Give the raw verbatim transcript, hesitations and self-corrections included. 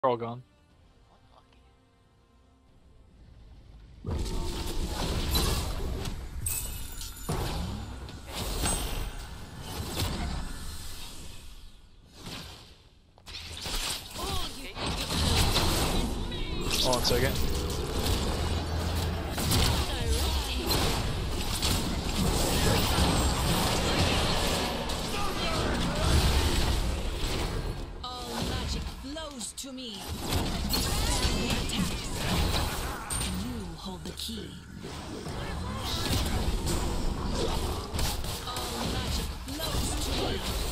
They're all gone. Hold on a second. All magic flows to me. You hold the key. All magic flows to me.